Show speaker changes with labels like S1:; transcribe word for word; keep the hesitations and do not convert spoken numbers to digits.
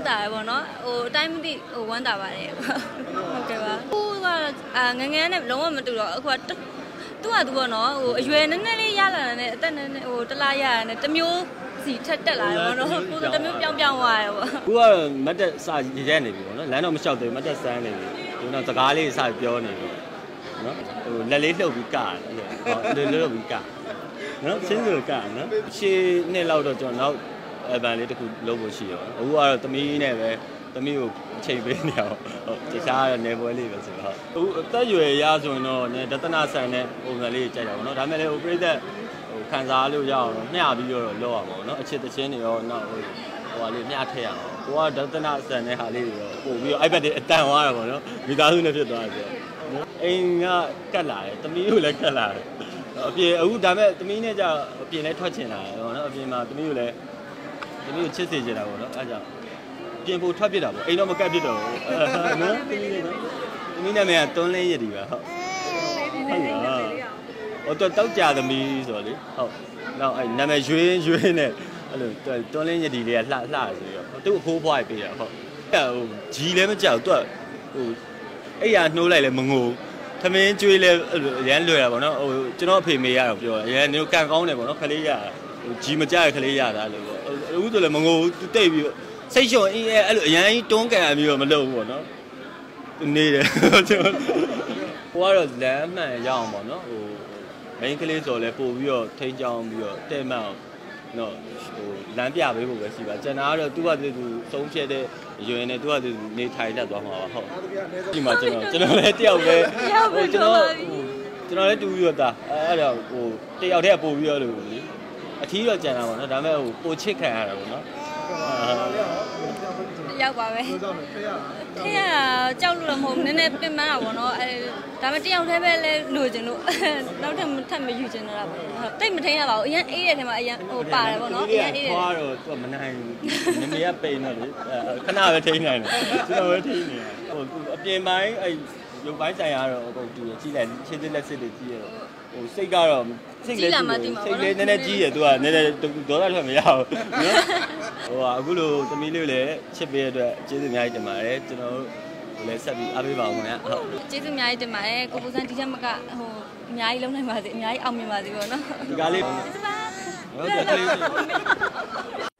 S1: တာပေါ့နော်ဟိုအတိုင်းမသိဟိုဝမ်းတာပါတယ်ဟုတ်ကဲ့ပါဟိုကအာငငယ်နဲ့လုံးဝမတူတော့အခုကသူကသူပေါ့နော်ဟိုအရွယ်နည်းနည်းလေးရလာတယ်အသက်နည်းနည်းဟိုတလားရရတယ်တမျိုးစီထက်တက်လာတယ်ပေါ့နော်ကိုယ်တမျိုးပြောင်းပြောင်းသွားတယ်ပေါ့
S2: ကိုကတော့မတ်တက်စာရဲနေပြီပေါ့နော်လမ်းတော့မလျှောက်သေးဘူးမတ်တက်စမ်းနေပြီဒီတော့စကားလေးစပြောနေပြီနော်ဟိုလက်လေးလှုပ်ပြီးကတယ်ဟုတ်လှုပ်ပြီးကနော်စင်းစကနော်ရှေ့နှစ်လောက်တော့ကျွန်တော်နောက်အပန်လေးတစ်ခုလုပ်ဖို့ရှိရောအခုကတော့သမီးနဲ့ပဲသမီးကိုချိန်ပေးနေအောင်ဟုတ်တခြားနေပွဲလေးပဲဆိုတော့အခုအသက်ရွယ်ရဆိုရင်တော့ဒသနာဆန်တဲ့ပုံစံလေးကြိုက်တာပေါ့နော်ဒါမဲ့လည်းဟိုပြိသက်ဟိုခံစားလို့ရအောင်မျှပြီးတော့လောက်အောင်ပေါ့နော်အချစ်တချင်းတွေရောနောက်ဟိုဟိုဟာလေးမျှထည့်အောင်ကိုကဒသနာဆန်တဲ့ဟာလေးတွေရောပို့ပြီးတော့အဲ့ဘက်တွေအတန်သွားတာပေါ့နော်မိသားစုနဲ့ဖြစ်သွားတယ်အိမ်ကကတ်လာတယ်သမီးကိုလည်းကတ်လာတယ်အပြင်အခုဒါမဲ့သမီးနဲ့ကြအပြင်လဲထွက်ချင်တာပေါ့နော်အပြင်မှာသမီးကိုလည်းသမီးကိုချစ်စေချင်တာပေါ့နော်အဲကြောင့်ပြင်ဖို့ထွက်ပြတာပေါ့အိမ်တော့မကတ်ပြတော့ဘူးနော်သမီးနဲ့နော်သမီးနာမည်ကတွန်းလင်းရည်ဒီပါဟုတ်ဟုတ်လားဟိုတော့တောက်ကြသမီးဆိုတော့လေဟုတ်နောက်အဲနာမည်ရွှေရွှေနဲ့အဲ့လိုတွန်းလင်းရည်ဒီလေးကလှလှဆိုတော့သူ့အဖိုးဖွားပေးတာဟုတ်ဟိုဂျီလည်းမကြောက်သူကဟိုအဲ့ရနှိုးလိုက်လဲမငိုသမင်းကျွေးလဲရမ်းလွယ်တာပေါ့နော်ဟိုကျွန်တော်အဖေမေရတော့ပြောရမ်းနေကန်ကောင်းတယ်ပေါ့နော်ခလေးရဟိုဂျီမကြရခလေးရတာလို့အခုဆိုလည်းမငိုသူတိတ်ပြီးစိတ်လျှော့အင်းအဲ့လိုအရန်ကြီးတွန်းကန်အမျိုးတော့မလုပ်ဘူးပေါ့နော်နေတယ်ကျွန်တော်ဟိုကတော့လမ်းမှန်ရအောင်ပေါ့နော်ဟို main ကလေးဆိုလဲပို့ပြီးတော့ထိန်းချောင်းပြီးတော့တဲ့မှန်အောင်နော်ဟိုလမ်းပြပေးဖို့ပဲရှိပါကျွန်တော်ကတော့သူ့ဘာသူသူသုံးဖြတ်တဲ့အရွယ်နဲ့သူ့ဘာသူနေထိုင်တတ်သွားမှာပါဟုတ်ဒီမှာကျွန်တော်ကျွန်တော်လည်းတယောက်ပဲဟိုကျွန်တော်ကျွန်တော်လည်းတူပြီးတော့ဒါအဲ့တော့ဟိုတယောက်တည်းပို့ပြီးတော့လို့လေအထီးတော့ကြံတာပေါ့နော်ဒါပေမဲ့ဟိုပိုချစ်ခံရတာပေါ့နော်
S1: ရောက်ပါပဲထည့်ရကြောက်လို့တော့မဟုတ်ဘူးနည်းနည်းပင်ပန်းတာပေါ့နော်အဲဒါပေမဲ့တယောက်တည်းပဲလဲလိုချင်လို့နောက်ထပ်ထပ်မယူချင်တော့တာပေါ့ဟုတ်တိတ်မထင်းရပါဘူးအရင်အေးတဲ့ထဲမှာအရင်ဟိုပါတယ်ပေါ့နော်အရင်အေးတယ်
S2: သွားတော့သူကမနိုင်ဘူးနမေကပိန်တော့လေခဏပဲထိန်းနိုင်တယ်ကျွန်တော်ပဲထိန်းနေဟိုအပြင်ပိုင်းအဲရုပ်ပိုင်းဆိုင်ရာတော့အကုန်တူကြည့်လိုက်ခြေသက်လက်စစ်တွေကြည့်ရတော့ဟိုစိတ်ကတော့စိတ်လေးစိတ်လေးနည်းနည်းကြီးရသူကနည်းနည်းဒေါသထွက်မရဘူးနော်ဟိုအခုလိုသမီးလေးလည်းချစ်ပေးရတဲ့အတွက်ကျေးဇူးအများကြီးတင်ပါတယ်ကျွန်တော်တို့လည်းဆက်ပြီးအားပေးပါဦးခင်ဗျာဟုတ်
S1: ကျေးဇူးအများကြီးတင်ပါတယ်ကိုပူစံဒီချက်မကဟိုအများကြီးလုံးနိုင်ပါစေအများကြီးအောင်မြင်ပါစေပေါ့နော်
S2: ဒီကားလေး
S1: ကျေးဇူးပါ
S2: ဟုတ်တယ်